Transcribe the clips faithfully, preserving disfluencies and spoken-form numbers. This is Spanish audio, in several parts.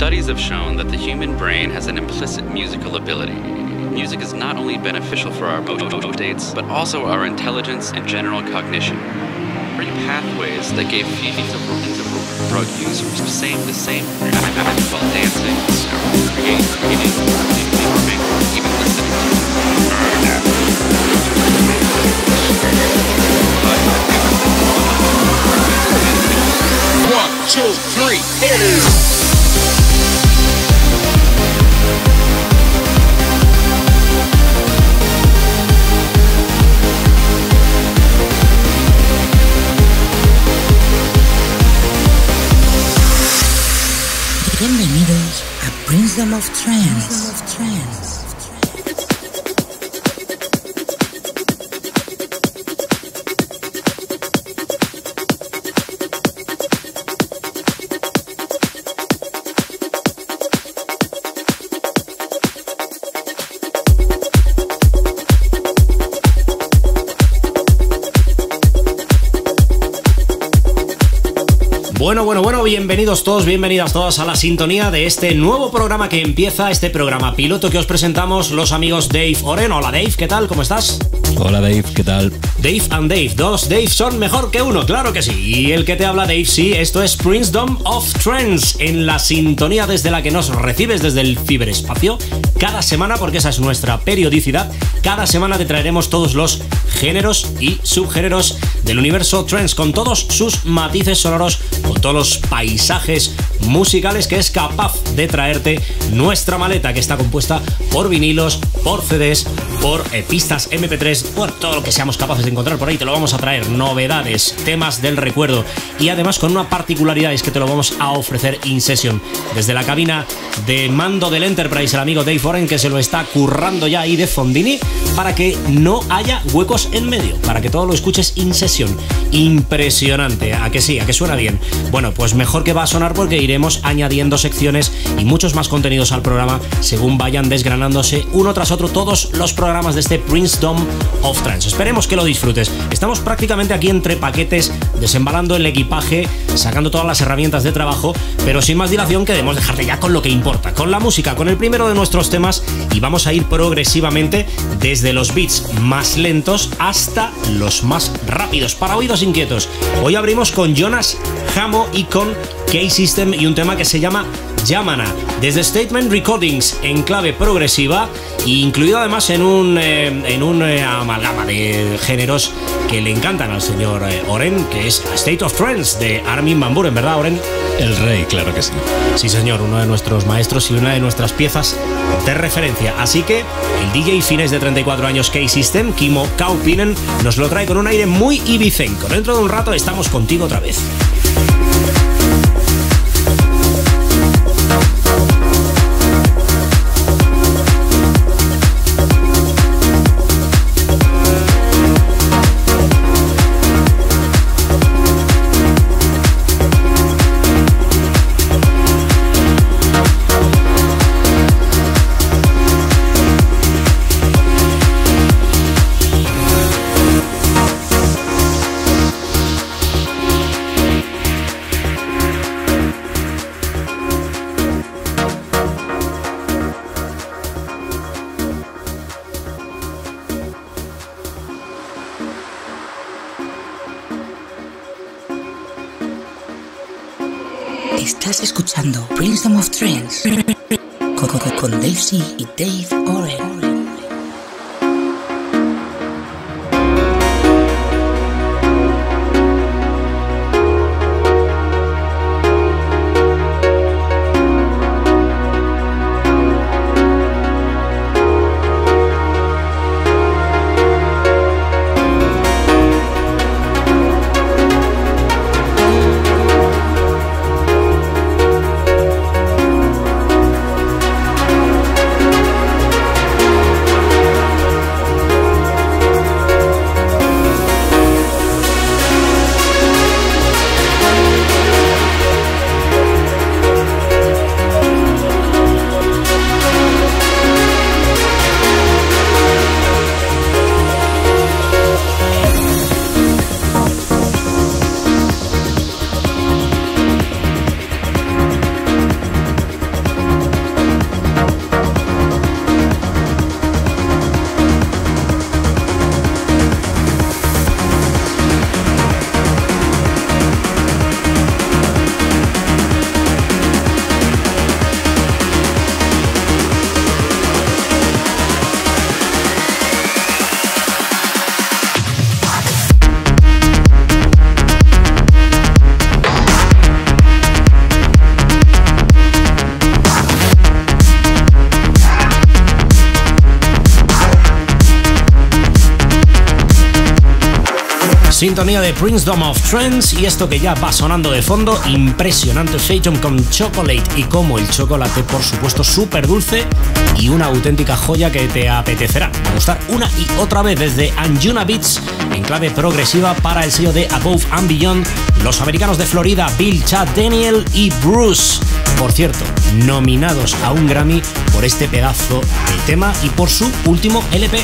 Studies have shown that the human brain has an implicit musical ability. Music is not only beneficial for our emotional states, but also our intelligence and general cognition. Three pathways that gave feasible drug users the same, the same while dancing, creating, creating, performing, even listening to. One, two, three, hit it! Bienvenidos a Princedom of Trance. Bueno, bueno, bueno, bienvenidos todos, bienvenidas todas a la sintonía de este nuevo programa que empieza, este programa piloto que os presentamos los amigos Dave Oren. Hola Dave, ¿qué tal? ¿Cómo estás? Hola Dave, ¿qué tal? Dave and Dave, dos Dave son mejor que uno, claro que sí. Y el que te habla Dave, sí, esto es Princedom of Trance, en la sintonía desde la que nos recibes desde el ciberespacio cada semana, porque esa es nuestra periodicidad. Cada semana te traeremos todos los géneros y subgéneros del universo trance, con todos sus matices sonoros, con todos los paisajes musicales que es capaz de traerte nuestra maleta, que está compuesta por vinilos, por C Ds, por eh, pistas eme pe tres, por todo lo que seamos capaces de encontrar por ahí. Te lo vamos a traer, novedades, temas del recuerdo, y además con una particularidad, es que te lo vamos a ofrecer in session desde la cabina de mando del Enterprise, el amigo Dave Oren, que se lo está currando ya ahí de fondini para que no haya huecos en medio, para que todo lo escuches in session. Impresionante, ¿a que sí? ¿A que suena bien? Bueno, pues mejor que va a sonar, porque iremos añadiendo secciones y muchos más contenidos al programa según vayan desgranándose uno tras otro todos los programas de este Princedom of Trance. Esperemos que lo disfrutes. Estamos prácticamente aquí entre paquetes, desembalando el equipaje, sacando todas las herramientas de trabajo, pero sin más dilación queremos dejarte ya con lo que importa, con la música, con el primero de nuestros temas, y vamos a ir progresivamente desde los beats más lentos hasta los más rápidos, para oídos inquietos. Hoy abrimos con Jonas Hamo y con K-System y un tema que se llama Yamana, desde Statement Recordings en clave progresiva, incluido además en un, eh, en un eh, amalgama de géneros que le encantan al señor eh, Oren, que es State of Trance de Armin van Buuren, ¿verdad, Oren? El rey, claro que sí. Sí, señor, uno de nuestros maestros y una de nuestras piezas de referencia. Así que el D J finés de treinta y cuatro años K-System, Kimmo Kaupinen, nos lo trae con un aire muy ibicenco. Dentro de un rato estamos contigo otra vez. Estás escuchando Princedom of Trance con, con, con Dave C y Dave Oren. Sintonía de Princedom of Trance y esto que ya va sonando de fondo, impresionante Phaeton con Chocolate y como el chocolate, por supuesto, súper dulce y una auténtica joya que te apetecerá gustar una y otra vez desde Anjuna Beats en clave progresiva para el sello de Above and Beyond, los americanos de Florida, Bill, Chad, Daniel y Bruce. Por cierto, nominados a un Grammy por este pedazo de tema y por su último L P.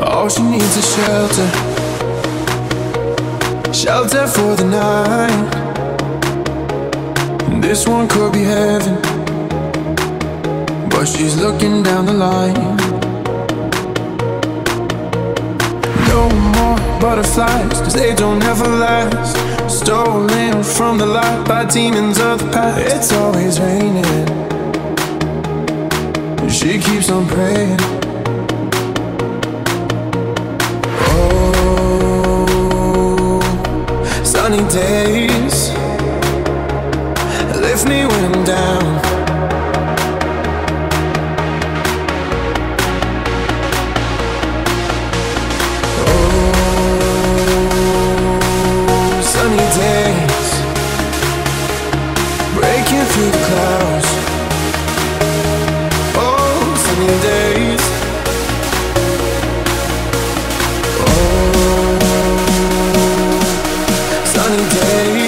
All she needs is shelter, shelter for the night. This one could be heaven, but she's looking down the line. No more butterflies, cause they don't ever last. Stolen from the light by demons of the past. It's always raining, she keeps on praying. Oh, sunny days lift me when I'm down. Through the clouds, oh, sunny days, oh, sunny days.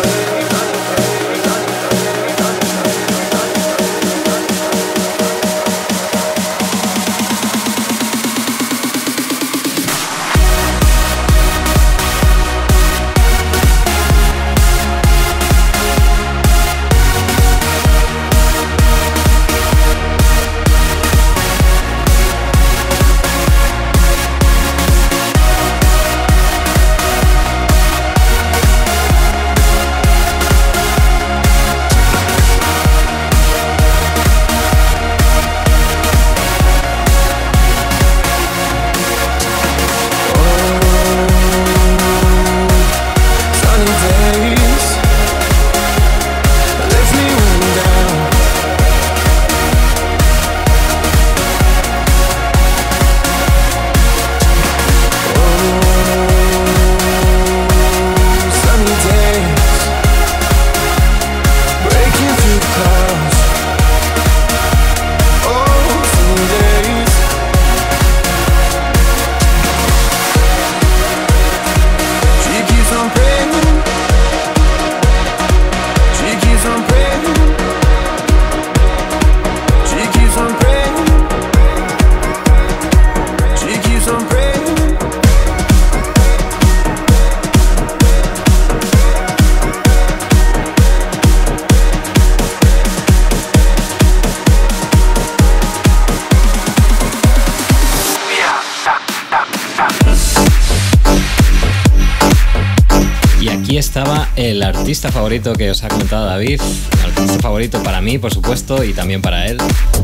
Estaba el artista favorito que os ha comentado David, el artista favorito para mí, por supuesto, y también para él,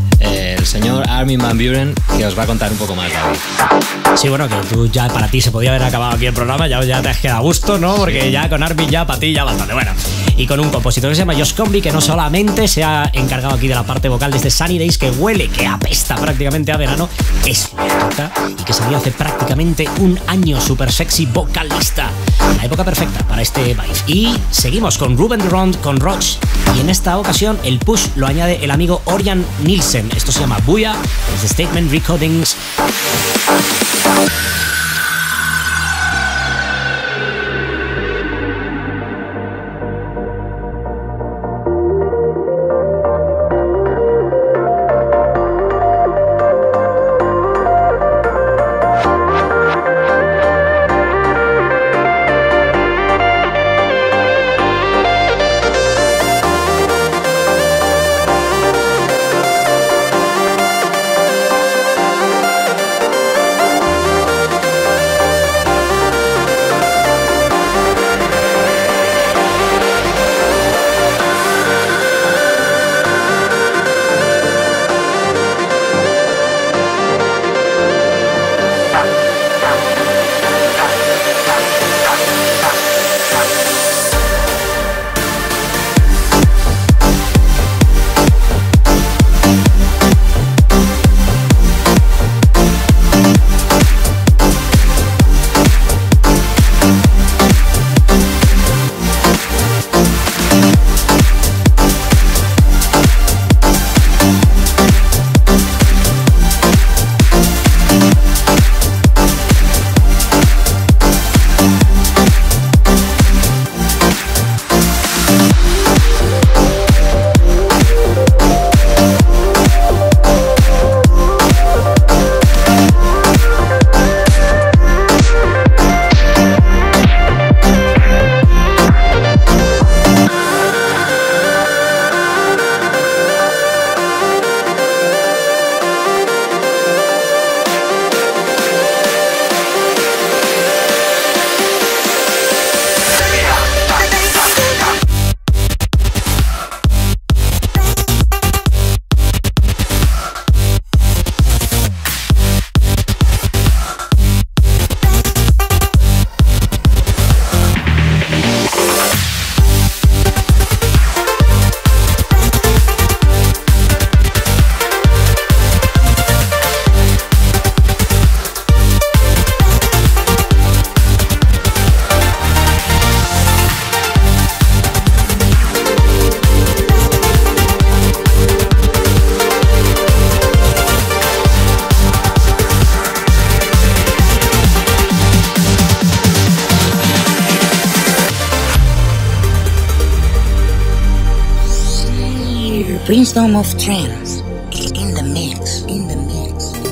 el señor Armin van Buuren, que os va a contar un poco más, David. Sí, bueno, que tú ya para ti se podía haber acabado aquí el programa, ya, ya te has quedado a gusto, ¿no? Porque ya con Armin ya para ti ya bastante, bueno. Y con un compositor que se llama Josh Comby, que no solamente se ha encargado aquí de la parte vocal de este Sunny Days, que huele, que apesta prácticamente a verano, es flauta y que salió hace prácticamente un año, súper sexy vocalista. La época perfecta para este vibe. Y seguimos con Ruben Durand, con Roach, y en esta ocasión el push lo añade el amigo Orion Nielsen. Esto se llama Booyah, desde Statement Recordings. Princedom of Trance in the mix, in the mix.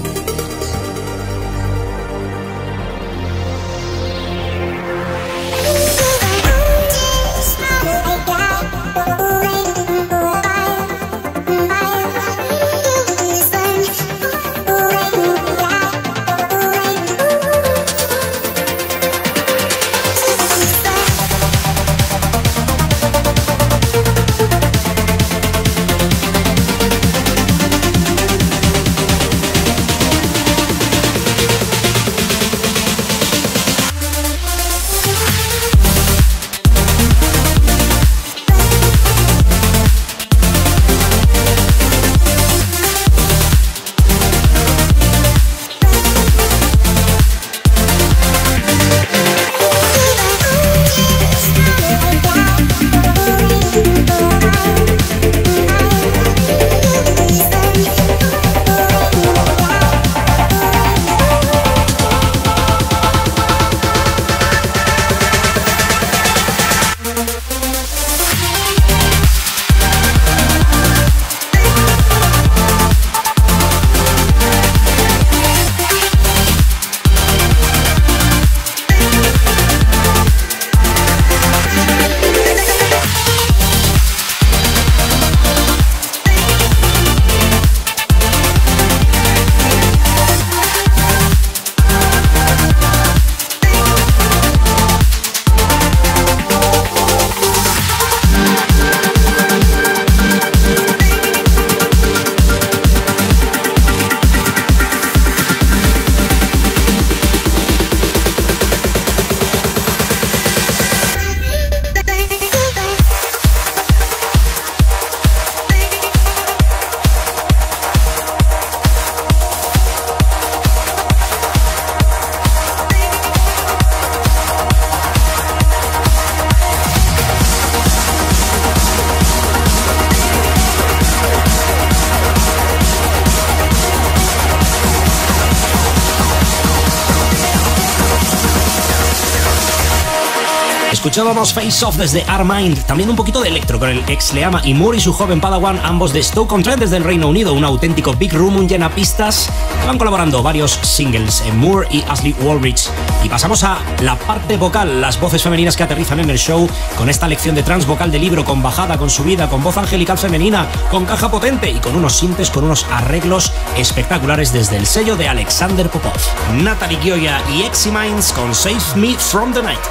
Escuchábamos Face Off desde Armind, también un poquito de electro con el ex Leama y Moore y su joven Padawan, ambos de Stoke-on-Trent desde el Reino Unido, un auténtico Big Room, un llenapistas, que van colaborando varios singles, en Moore y Ashley Walrich. Y pasamos a la parte vocal, las voces femeninas que aterrizan en el show con esta lección de trance vocal de libro, con bajada, con subida, con voz angelical femenina, con caja potente y con unos sintes, con unos arreglos espectaculares desde el sello de Alexander Popov. Natalie Gioia y Exy Minds con Save Me From The Night.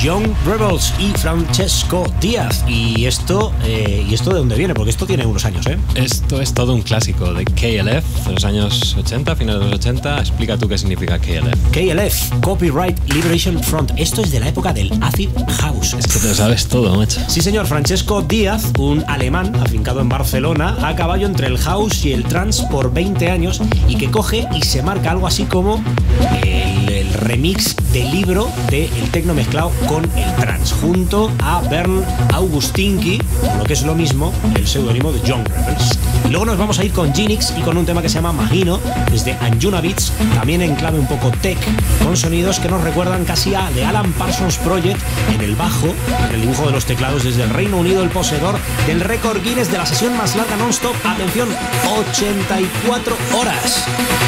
Young Rebels y Francesco Díaz. ¿Y esto, eh, ¿y esto de dónde viene? Porque esto tiene unos años, ¿eh? Esto es todo un clásico de K L F de los años ochenta, finales de los ochenta. Explica tú qué significa K L F. K L F, Copyright Liberation Front. Esto es de la época del Acid House. Es que te lo sabes todo, macho. Sí, señor. Francesco Díaz, un alemán afincado en Barcelona, a caballo entre el house y el trance por veinte años, y que coge y se marca algo así como el, el remix del libro del techno mezclado con el trance, junto a Bernd Augustinki, lo que es lo mismo, el seudónimo de Young Rebels. Y luego nos vamos a ir con Genix y con un tema que se llama Magino, desde Anjuna Beats, también en clave un poco tech, con sonidos que nos recuerdan casi a The Alan Parsons Project en el bajo, en el dibujo de los teclados desde el Reino Unido, el poseedor del récord Guinness de la sesión más larga non-stop. Atención, ochenta y cuatro horas.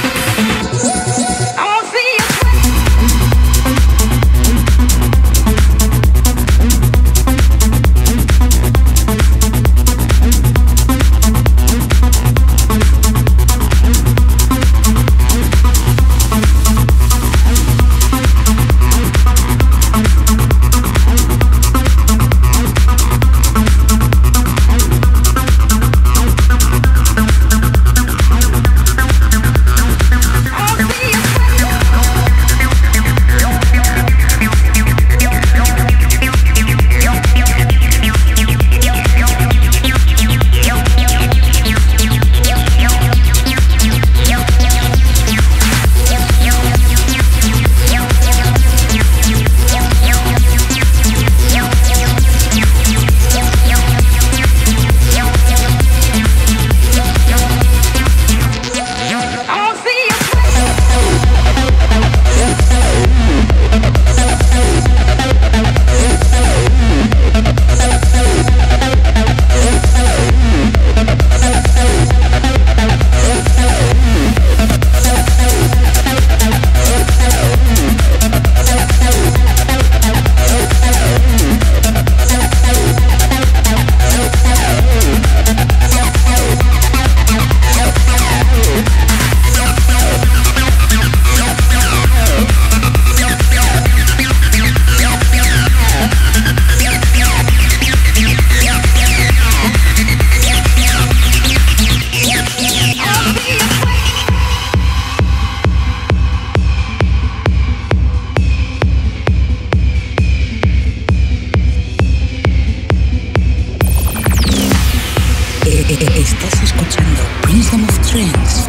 Estás escuchando Prism of Trends.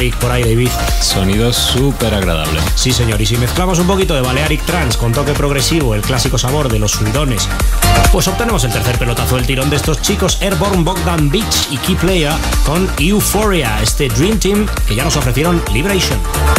Balearic por ahí, David. Sonido súper agradable. Sí, señor, y si mezclamos un poquito de Balearic Trance con toque progresivo, el clásico sabor de los subidones, pues obtenemos el tercer pelotazo del tirón de estos chicos, Airborne, Bogdan Beach y Key Player con Euphoria, este Dream Team que ya nos ofrecieron Liberation.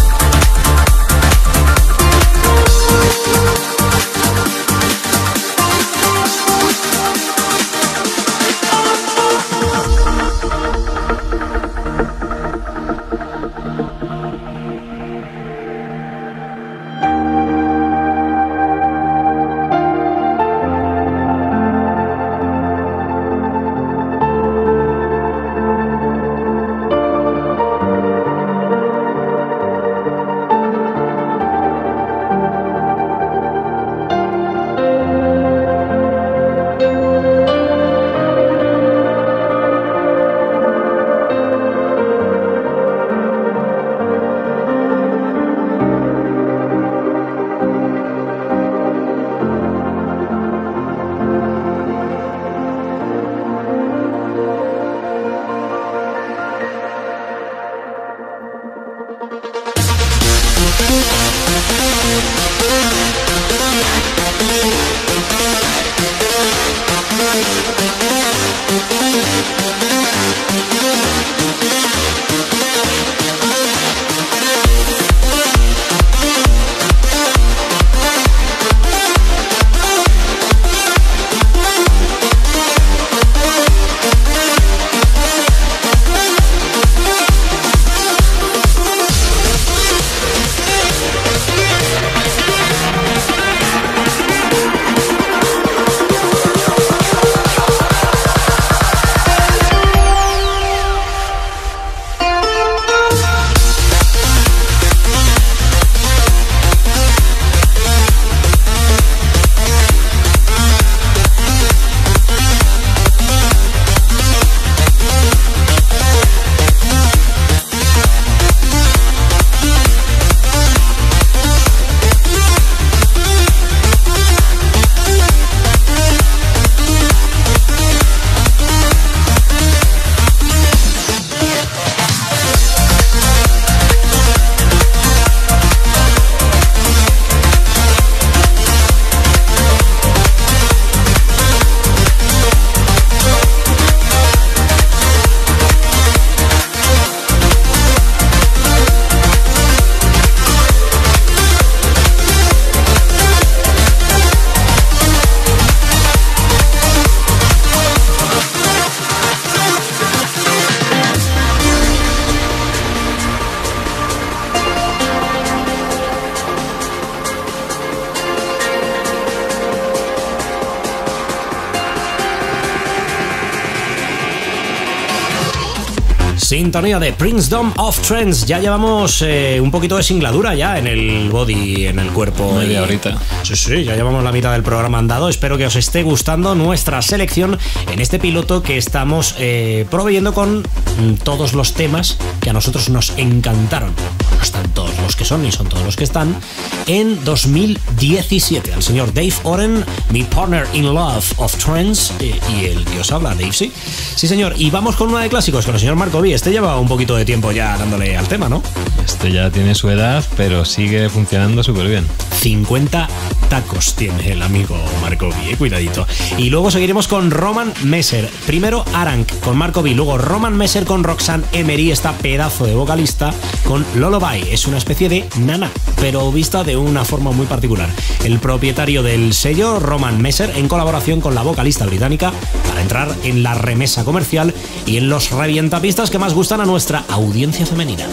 Sintonía de Princedom of Trance. Ya llevamos eh, un poquito de singladura ya en el body, en el cuerpo. Media y... horita. Sí, sí, ya llevamos la mitad del programa andado. Espero que os esté gustando nuestra selección en este piloto que estamos eh, proveyendo con mm, todos los temas que a nosotros nos encantaron. No están todos los que son, ni son todos los que están. En dos mil diecisiete, al señor Dave Oren, mi partner in love of trance, eh, y el que os habla, Dave, sí. Sí, señor. Y vamos con una de clásicos, con el señor Marco V. Este lleva un poquito de tiempo ya dándole al tema, ¿no? Este ya tiene su edad, pero sigue funcionando súper bien. cincuenta tacos tiene el amigo Marco V, cuidadito. Y luego seguiremos con Roman Messer. Primero Arank con Marco V, luego Roman Messer con Roxanne Emery, esta pedazo de vocalista, con Lullaby. Es una especie de Nana, pero vista de una forma muy particular. El propietario del sello, Roman Messer, en colaboración con la vocalista británica, para entrar en la remesa comercial y en los revientapistas que más gustan a nuestra audiencia femenina.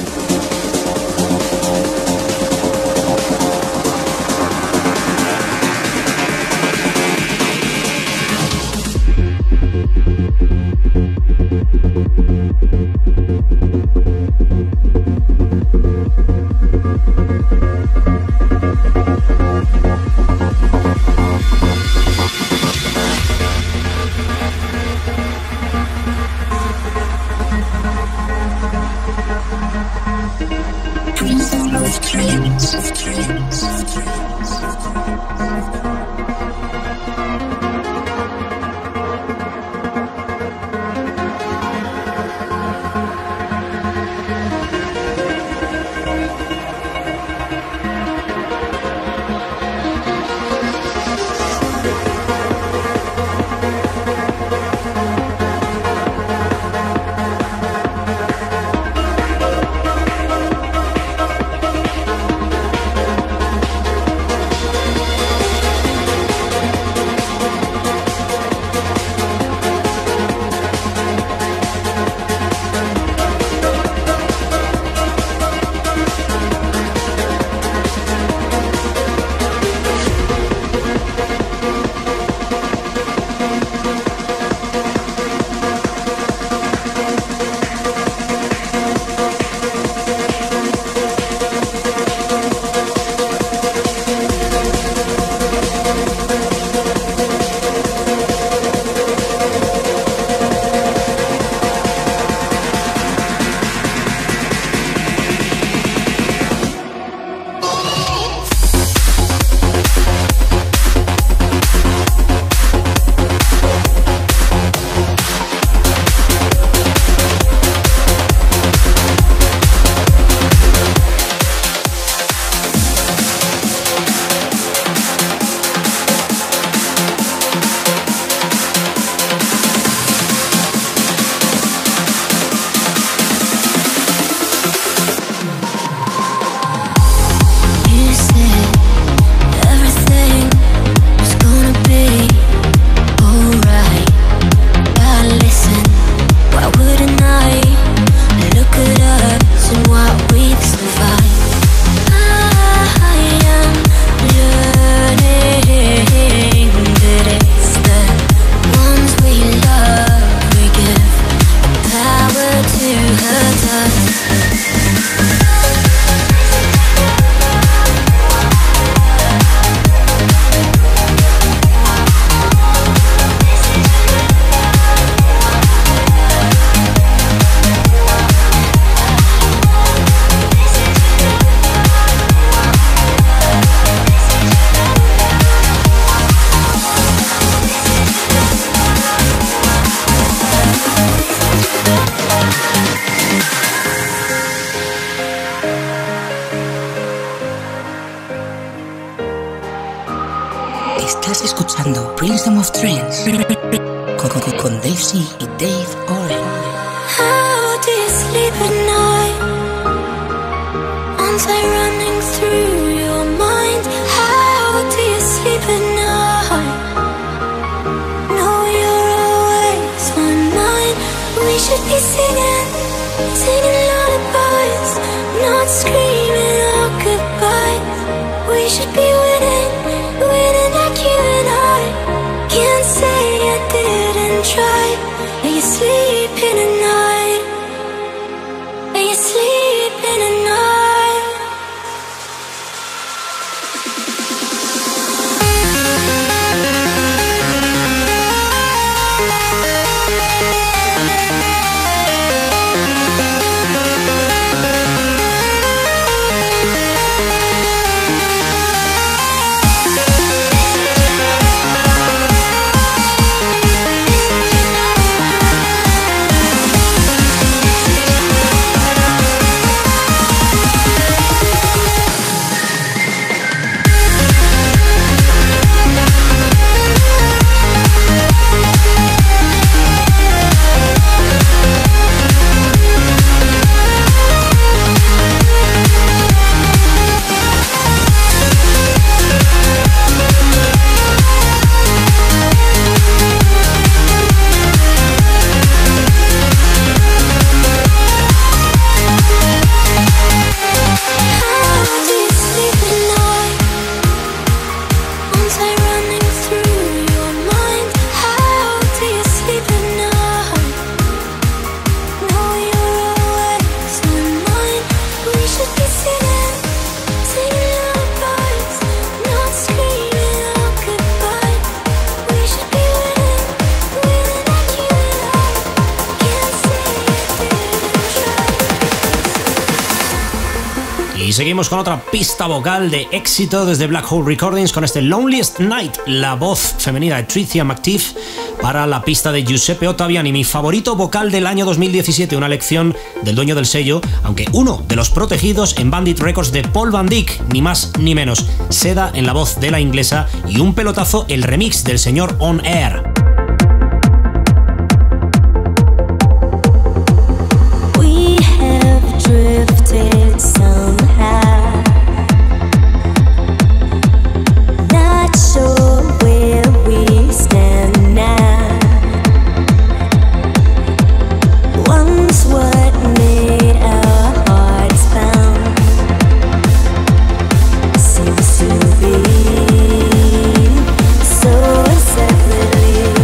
Estás escuchando Princedom of Trance con, con, con Dave C y Dave Oren. How do you sleep at night? Aren't I running through your mind? How do you sleep at night? No, you're always on mine. We should be singing, singing lullabies, not screaming our goodbyes. We should be winning, winning like you and I. Can't say I didn't try. Are you sleeping at night? Are you sleeping at night? Y seguimos con otra pista vocal de éxito desde Black Hole Recordings con este Loneliest Night, la voz femenina de Tricia McTeef para la pista de Giuseppe Ottaviani, mi favorito vocal del año dos mil diecisiete, una lección del dueño del sello, aunque uno de los protegidos en Bandit Records de Paul Van Dyk, ni más ni menos. Seda en la voz de la inglesa y un pelotazo el remix del señor On Air. We have drifted somehow, not sure where we stand now. Once what made our hearts pound seems to be so separately.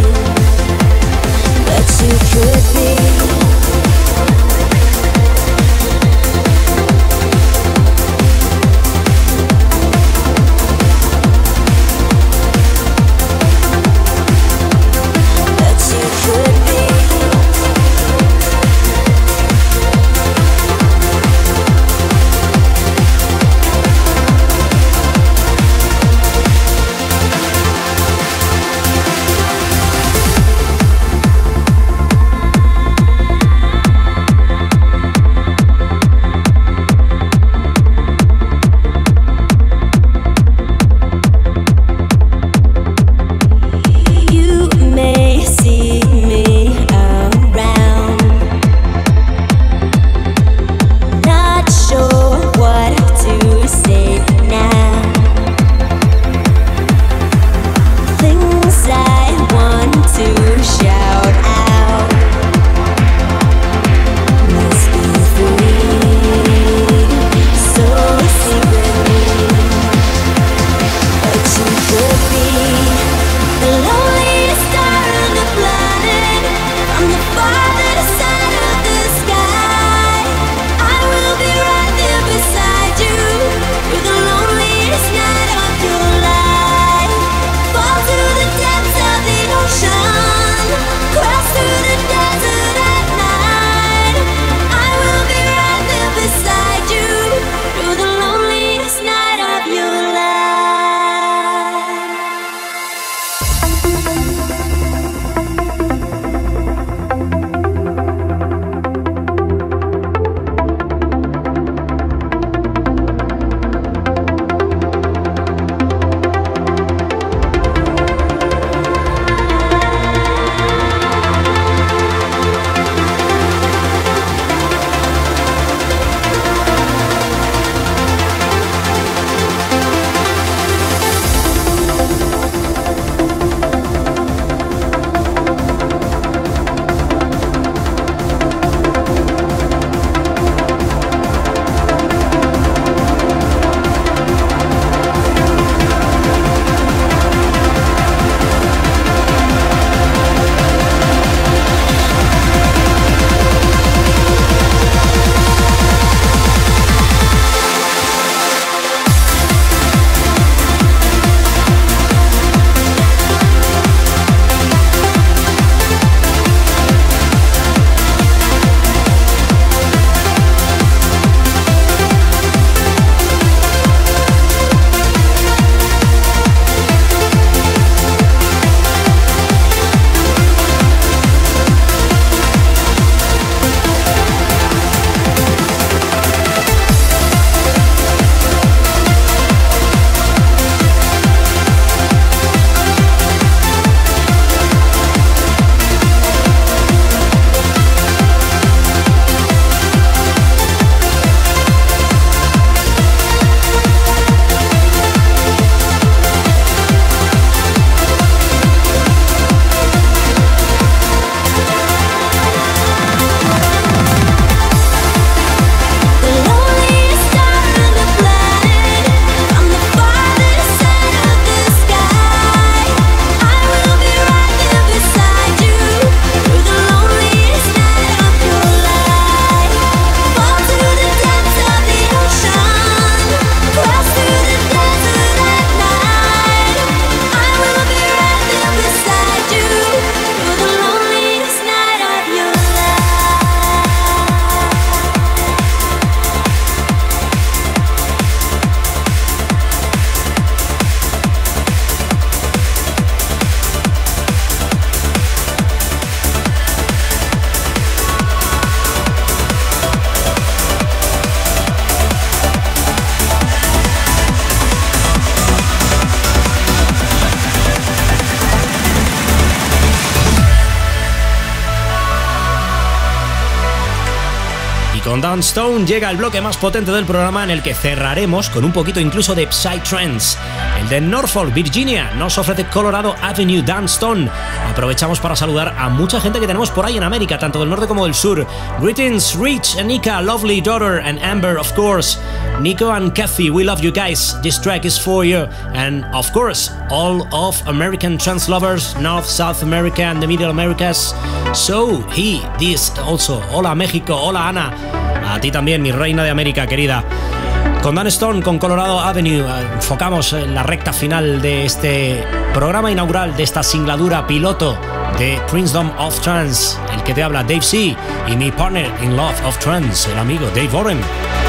Con Dan Stone llega el bloque más potente del programa, en el que cerraremos con un poquito incluso de Psytrance. El de Norfolk, Virginia, nos ofrece Colorado Avenue, Dan Stone. Aprovechamos para saludar a mucha gente que tenemos por ahí en América, tanto del norte como del sur. Greetings, Rich, Anika, Lovely Daughter, and Amber, of course. Nico and Kathy, we love you guys. This track is for you. And of course, all of American trance lovers, North, South America and the Middle Americas. So, he, this also. Hola México, hola Ana. A ti también, mi reina de América querida. Con Dan Stone, con Colorado Avenue, enfocamos en la recta final de este programa inaugural, de esta singladura piloto de Princedom of Trance. El que te habla, Dave C, y mi partner in love of trance, el amigo Dave Warren.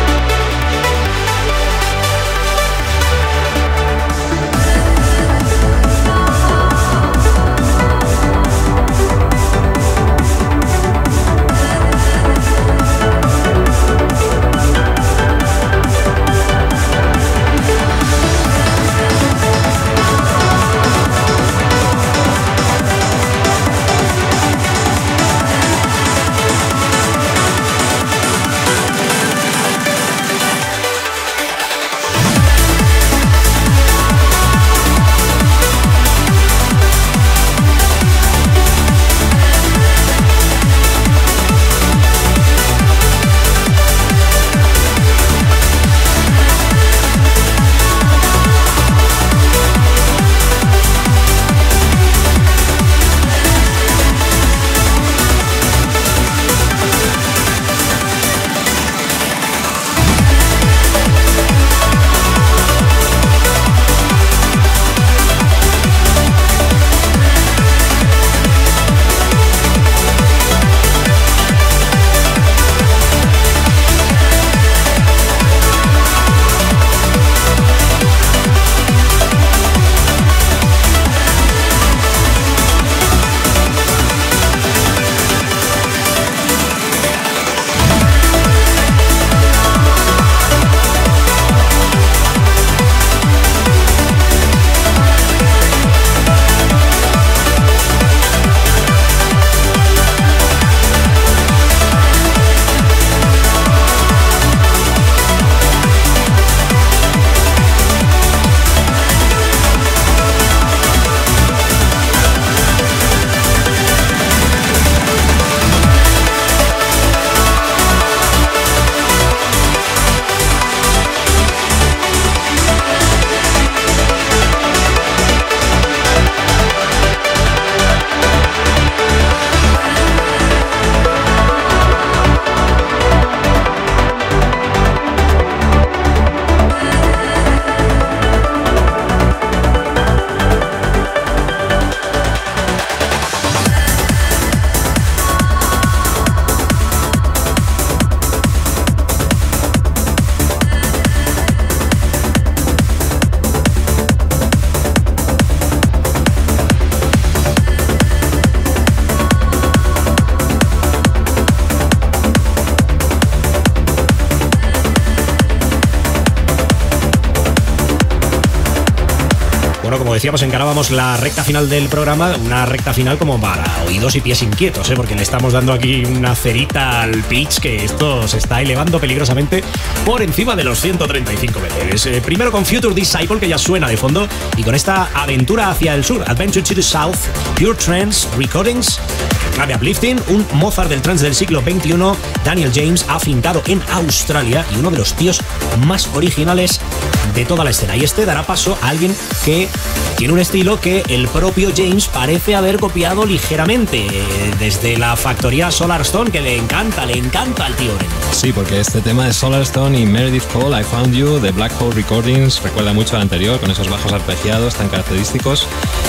Como decíamos, encarábamos la recta final del programa, una recta final como para oídos y pies inquietos, ¿eh? Porque le estamos dando aquí una cerita al pitch, que esto se está elevando peligrosamente por encima de los ciento treinta y cinco metros. Eh, primero con Future Disciple, que ya suena de fondo, y con esta aventura hacia el sur, Adventure to the South, Pure Trance Recordings, clave uplifting, un Mozart del trance del siglo veintiuno, Daniel James, afincado en Australia y uno de los tíos más originales de toda la escena. Y este dará paso a alguien que tiene un estilo que el propio James parece haber copiado ligeramente, desde la factoría Solarstone, que le encanta, le encanta al tío Oren. Sí, porque este tema de Solarstone y Meredith Cole, I Found You, de Black Hole Recordings, recuerda mucho al anterior, con esos bajos arpegiados tan característicos,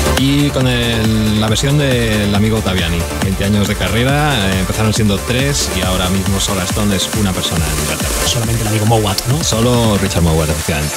y con el, la versión del amigo Ottaviani. veinte años de carrera, eh, empezaron siendo tres y ahora mismo Solarstone es una persona en Inglaterra. Solamente el amigo Mowat, ¿no? Solo Richard Mowat, efectivamente.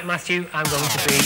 Matthew. I'm going to be...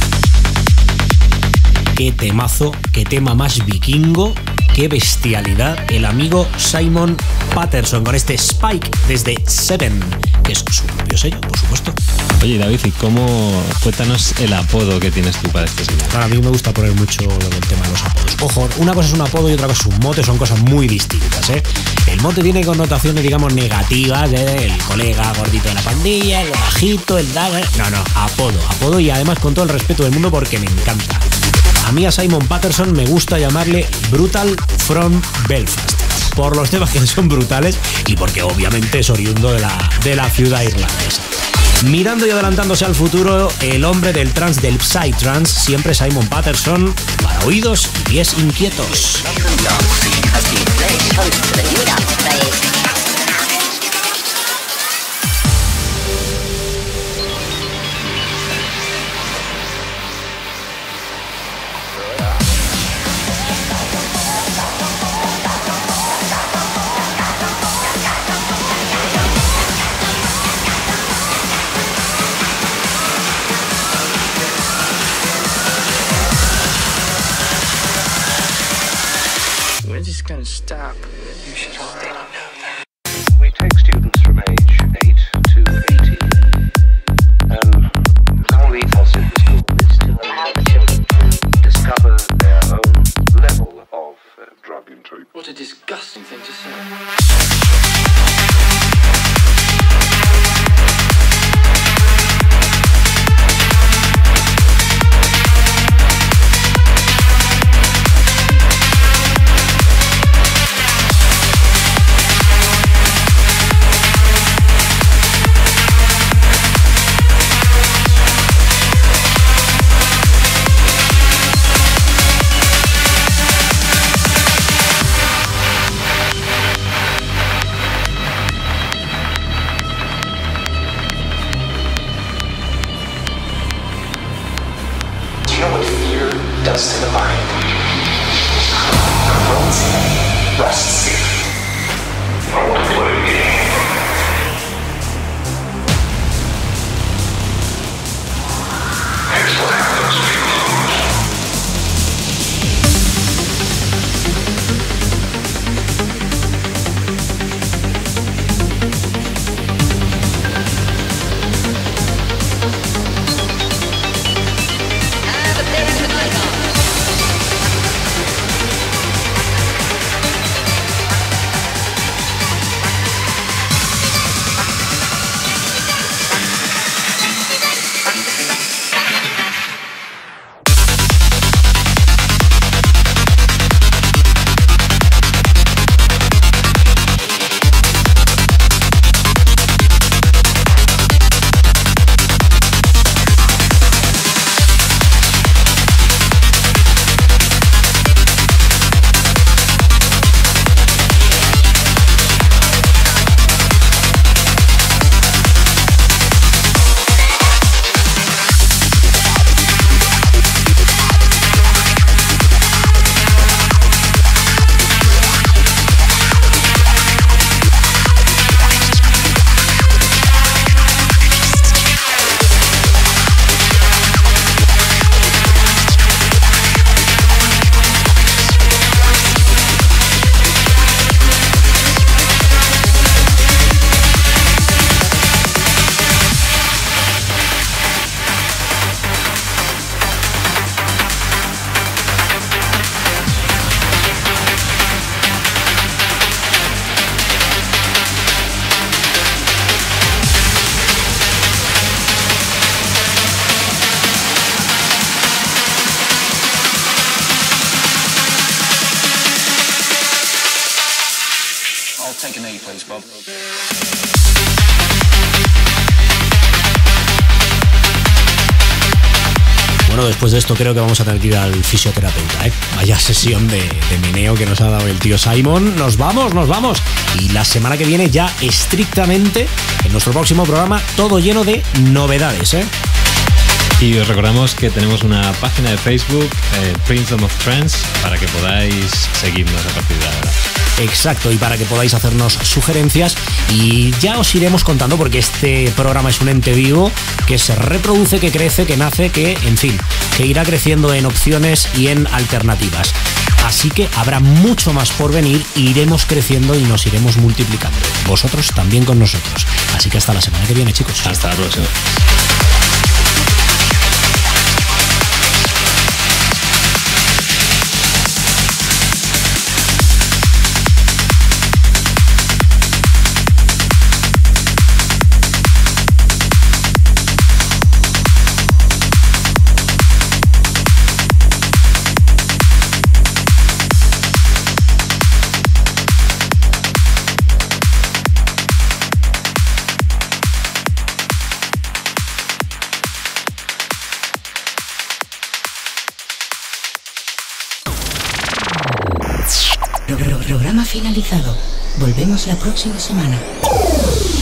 Qué temazo, qué tema más vikingo, qué bestialidad. El amigo Simon Patterson con este Spike desde Seven, que es su propio sello, por supuesto. Oye, David, ¿y cómo? Cuéntanos el apodo que tienes tú para este señor. Claro, a mí me gusta poner mucho lo del tema de los apodos. Ojo, una cosa es un apodo y otra cosa es un mote, son cosas muy distintas, ¿eh? El mote tiene connotaciones, digamos, negativas, ¿eh? El colega gordito de la pandilla, el bajito, el dagger... No, no, apodo, apodo y además con todo el respeto del mundo porque me encanta. A mí a Simon Patterson me gusta llamarle Brutal from Belfast, por los temas que son brutales y porque obviamente es oriundo de la, de la ciudad irlandesa. Mirando y adelantándose al futuro, el hombre del trance, del psytrance, siempre Simon Patterson, para oídos y pies inquietos. Gonna stop. You should already know that. We take students from age eight to eighteen, and the whole ethos in the school is to allow the children to discover their own level of uh, drug intake. What a disgusting thing to say. To the mind, frozen, rusty. I want to play a game. Here's what happens when you lose. Bueno, después de esto creo que vamos a tener que ir al fisioterapeuta, ¿eh? Vaya sesión de, de meneo que nos ha dado el tío Simon. Nos vamos, nos vamos. Y la semana que viene ya estrictamente en nuestro próximo programa todo lleno de novedades, ¿eh? Y os recordamos que tenemos una página de Facebook, eh, Princedom of Trance, para que podáis seguirnos a partir de ahora. Exacto, y para que podáis hacernos sugerencias y ya os iremos contando porque este programa es un ente vivo que se reproduce, que crece, que nace, que, en fin, que irá creciendo en opciones y en alternativas. Así que habrá mucho más por venir, iremos creciendo y nos iremos multiplicando. Vosotros también con nosotros. Así que hasta la semana que viene, chicos. Hasta la próxima. Programa finalizado. Volvemos la próxima semana.